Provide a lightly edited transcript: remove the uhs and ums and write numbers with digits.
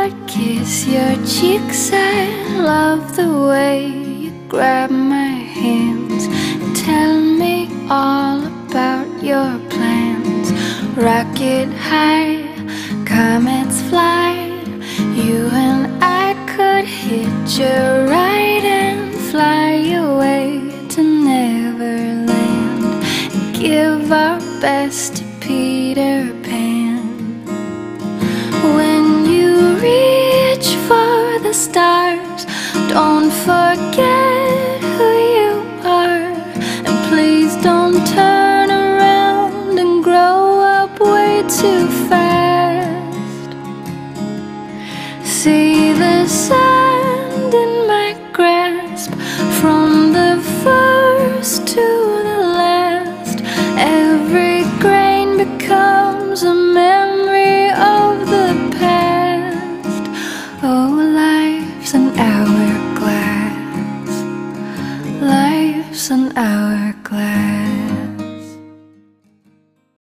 I'd kiss your cheeks. I love the way you grab my hands and tell me all about your plans. Rocket high, comets fly, you and I could hitch a ride and fly away to Neverland and give our best to Peter Pan. When you reach for the stars, don't forget who you are, and please don't turn around and grow up way too fast. See the sand in my grasp, from the first to the last. Every grain becomes a memory of the past. Oh, life's an hourglass, life's an hourglass.